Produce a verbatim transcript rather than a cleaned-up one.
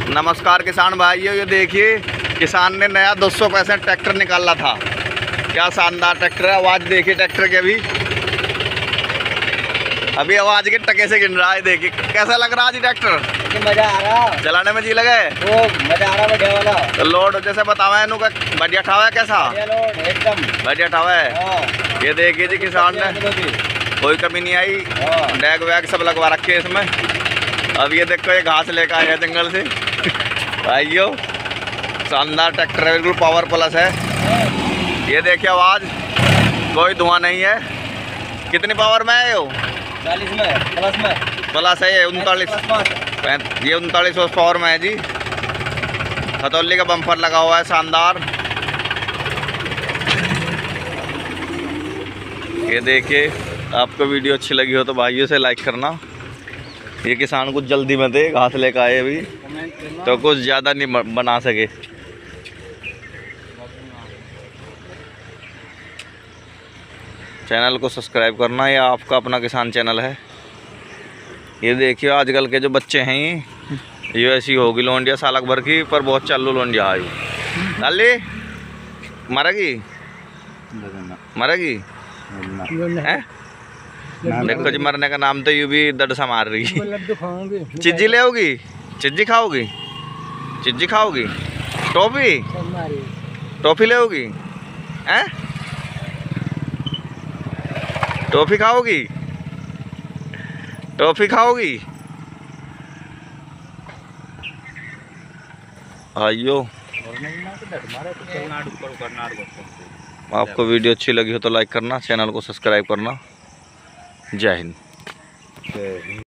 नमस्कार किसान भाइयों, ये देखिए किसान ने नया दो सौ पैंसठ ट्रैक्टर निकाला था। क्या शानदार ट्रैक्टर है। आवाज़ देखिए ट्रैक्टर के, अभी अभी आवाज़ के टके से गिन रहा है। देखिए कैसा लग रहा है जी ट्रैक्टर। मजा आ रहा चलाने में जी लगे वो मजा आ रहा बढ़िया वाला। तो लोड जैसे बतावा इनू का बढ़िया ठावा है, कैसा लोड एकदम बढ़िया ठावा है। ये देखिए जी किसान ने कोई कमी नहीं आई, डैग वैग सब लगवा रखे है इसमें। अब ये देखो ये घास लेकर आया जंगल से भाइयों। शानदार ट्रैक्टर है, बिल्कुल पावर प्लस है। ये देखिए आवाज़, कोई धुआं नहीं है। कितनी पावर में है यो? चालीस में प्लस में प्लस है ये उनतालीस, ये उनतालीस हॉर्स पावर में है जी। खतौली का बम्पर लगा हुआ है शानदार। ये देखिए, आपको वीडियो अच्छी लगी हो तो भाइयों से लाइक करना। ये किसान कुछ जल्दी में थे, घास लेकर आए अभी तो कुछ ज़्यादा नहीं बना सके। चैनल को सब्सक्राइब करना, ये आपका अपना किसान चैनल है। ये देखिए आजकल के जो बच्चे हैं ये ऐसी होगी लोंडिया सालक भर की, पर बहुत चालू लोंडिया आयु डाली मरेगी मरेगी है। देखो जी मरने का नाम तो यूं भी दर्द सा मार रही है। चिज्जी ले होगी, चिज्जी खाओगी, चिज्जी खाओगी, टॉफी टॉफी ले होगी हैं, टॉफी खाओगी, टॉफी खाओगी आइयो। आपको वीडियो अच्छी लगी हो तो लाइक करना, चैनल को सब्सक्राइब करना। जय हिंद।